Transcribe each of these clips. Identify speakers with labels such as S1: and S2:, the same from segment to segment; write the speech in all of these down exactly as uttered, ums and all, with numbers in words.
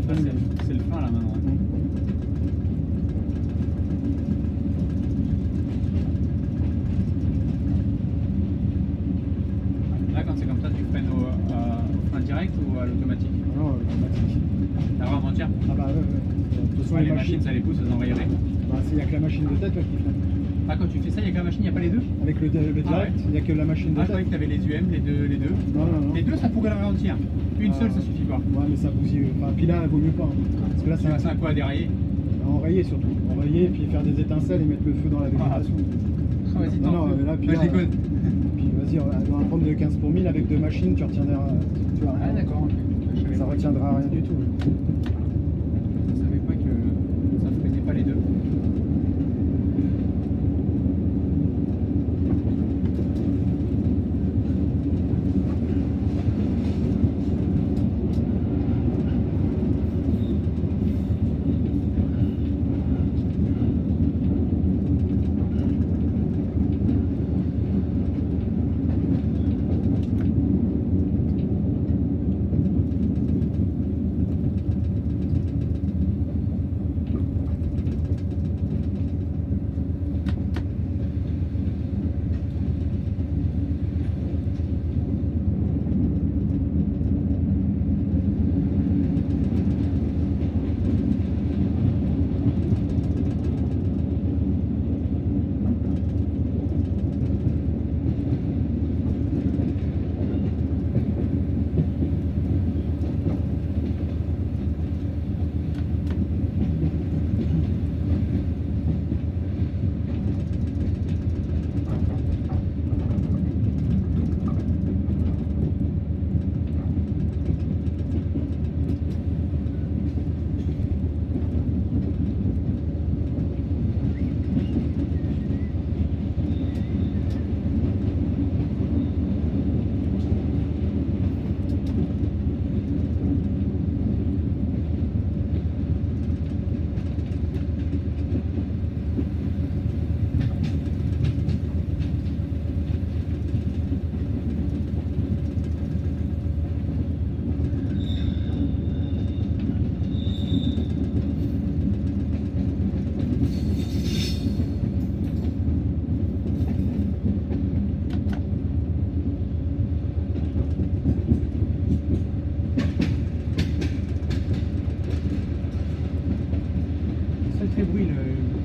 S1: disponible.
S2: C'est le frein là maintenant. Ouais.
S1: Mmh.
S2: Là, quand c'est comme ça, tu freines au, à- au frein direct ou à l'automatique?
S1: Non, automatique.
S2: T'as vraiment entière?
S1: Ah bah ouais, ouais. De toute façon,
S2: Ouais,
S1: les,
S2: les
S1: machines,
S2: machines, ça les pousse, ça enrayerait.
S1: bah, il n'y a que la machine de tête là, qui freine.
S2: Ah, quand tu fais ça, il y a que la machine, il n'y a pas les deux?
S1: Avec le, le direct, il
S2: Ah ouais.
S1: n'y a que la machine de
S2: Ah, je
S1: tête.
S2: croyais que t'avais les U M, les deux, les deux.
S1: Non, non, non.
S2: Les deux, ça pourrait le ralentir. Une
S1: Ah.
S2: seule, ça suffit pas.
S1: Ouais, mais ça bousille. Enfin, puis là, il vaut mieux pas. Hein. Parce que là,
S2: C'est
S1: c'est
S2: un coup à dérailler.
S1: enrayer surtout. Enrayer, puis faire des étincelles et mettre le feu dans la végétation.
S2: Ah, vas-y,
S1: Non,
S2: t'en
S1: non,
S2: fais.
S1: mais là, puis
S2: Moi,
S1: là,
S2: je déconne.
S1: Puis vas-y, on va on va prendre de quinze pour mille avec deux machines, tu retiendras. Tu vois,
S2: Ah, d'accord, ok. Je savais
S1: ça
S2: pas.
S1: retiendra rien du tout.
S2: Je savais pas que ça freinait pas les deux. Sacré bruit le.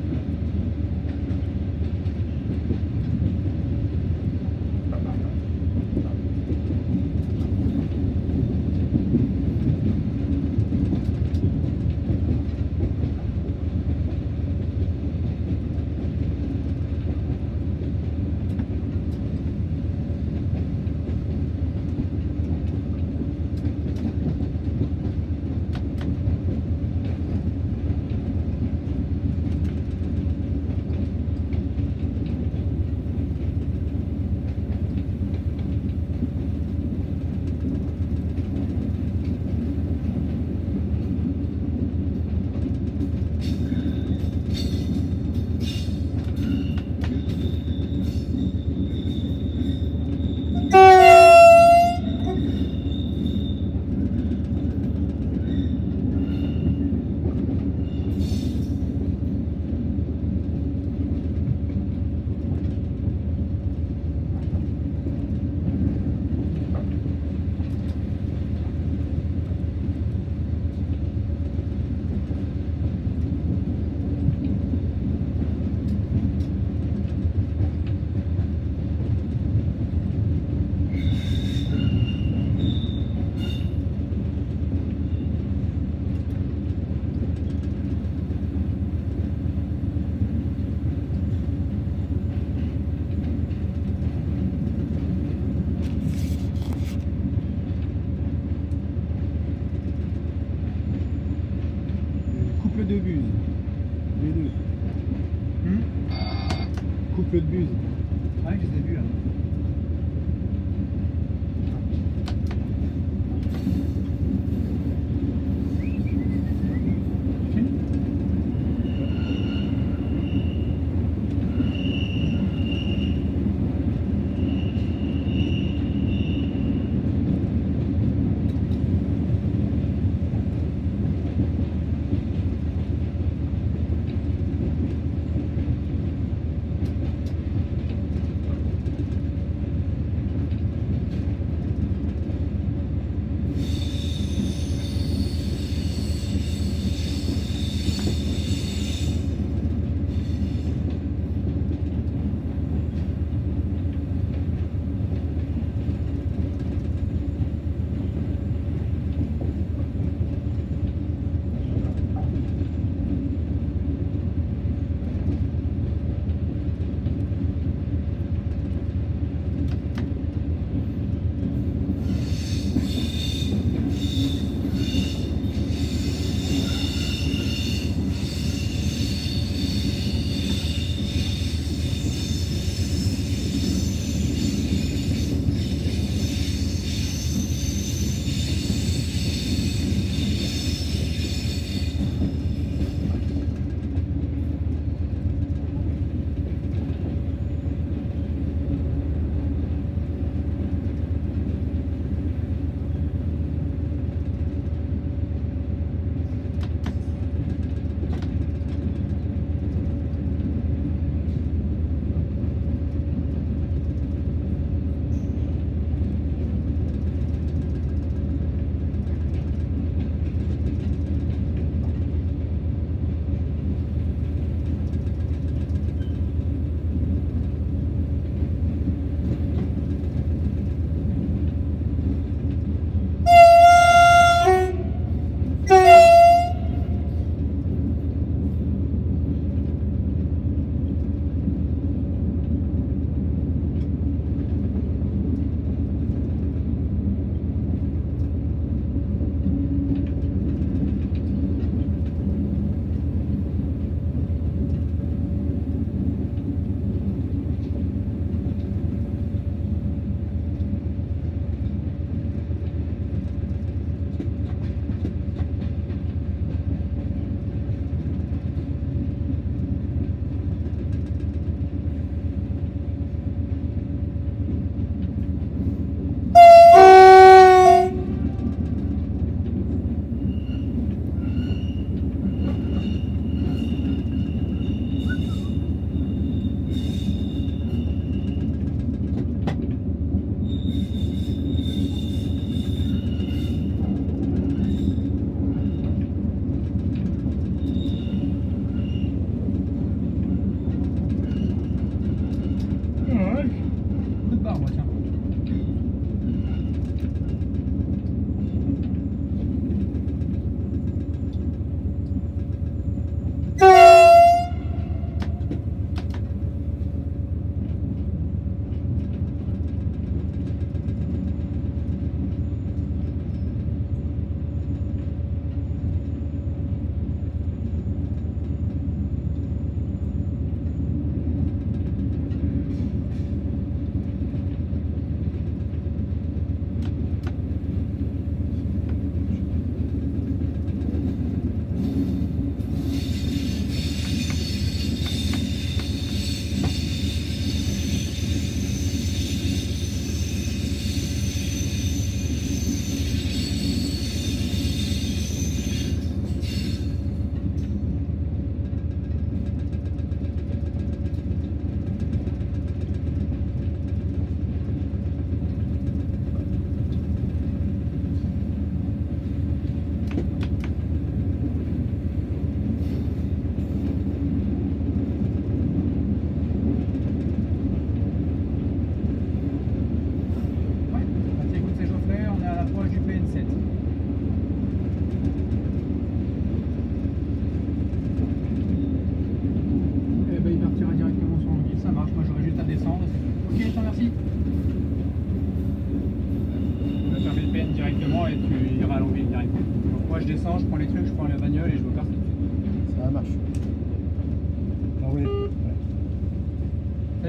S1: Couple de buse. Les deux.
S2: Hmm
S1: Couple de buse.
S2: Ouais, je les ai vus là.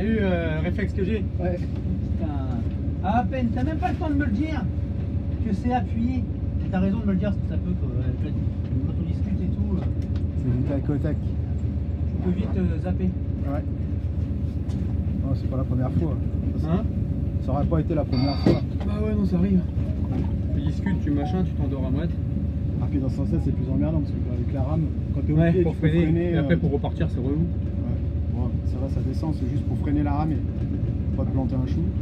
S2: T'as eu euh, le réflexe que j'ai?
S1: Ouais.
S3: Putain. Ah, à peine, t'as même pas le temps de me le dire que c'est appuyé. T'as raison de me le dire, parce que ça peut, que, euh, quand on discute et tout, euh,
S1: C'est du tac au tac.
S3: tu peux vite euh, zapper.
S1: Ouais. Non, c'est pas la première fois. Ça,
S2: Hein?
S1: ça aurait pas été la première fois.
S2: Bah ouais, non, ça arrive. Tu discutes, tu machin, tu t'endors à moite.
S1: Ah, puis dans ce sens-là, c'est plus emmerdant parce que avec la rame, quand t'es au
S2: Ouais,
S1: pied,
S2: pour
S1: tu peux
S2: freiner.
S1: freiner.
S2: Et après,
S1: euh,
S2: pour repartir, c'est relou.
S1: Ouais. Bon, ça va, ça descend, c'est juste pour freiner la rame et pas te planter un chou.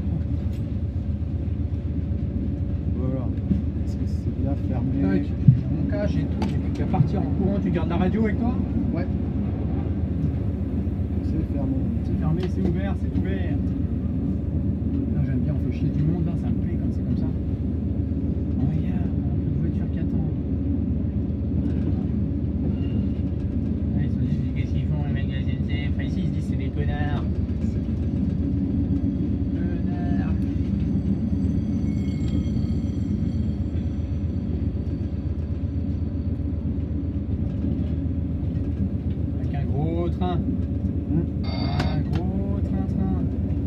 S1: Voilà. Est-ce que c'est bien fermé?
S2: Tac, mon cache et tout, j'ai plus qu'à partir en courant. Tu gardes la radio avec toi?
S1: Ouais. C'est fermé.
S2: C'est fermé, c'est ouvert, c'est ouvert. Là, j'aime bien, on fait chier du monde, là, ça me plaît quand c'est comme ça. Oh, regarde, une voiture qui attend.
S3: Ouais, ils se disent, qu'est-ce qu'ils font les mecs de la S N C F? Enfin, ici, ils se disent, c'est des connards.
S2: Connard. Avec un gros train.
S1: Hum.
S2: Un gros train-train.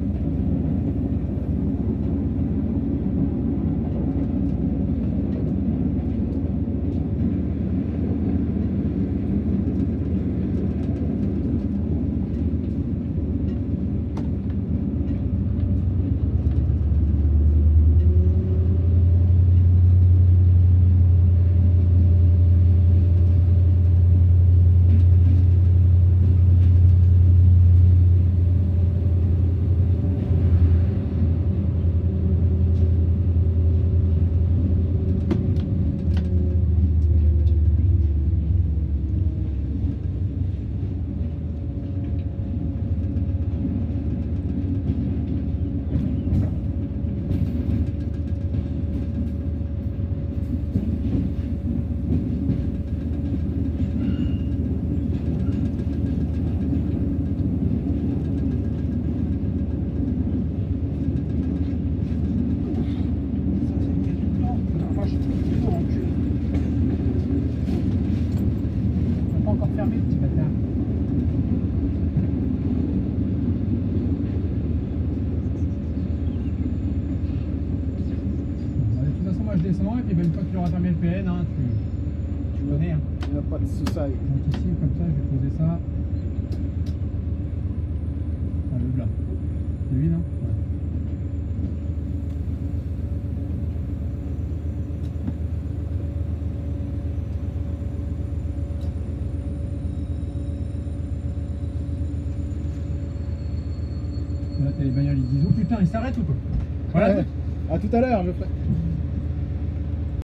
S4: descends et puis ben, une fois que tu auras terminé le P N, hein, tu, tu connais. Hein.
S1: Il n'y a pas de souci.
S4: J'anticipe comme ça, je vais poser ça. Ah, le blanc. Lui, non? Ouais. Là, t'as les bagnoles, ils disent oh putain, il s'arrête ou quoi? Voilà.
S1: Ouais. À tout à l'heure, je ferai.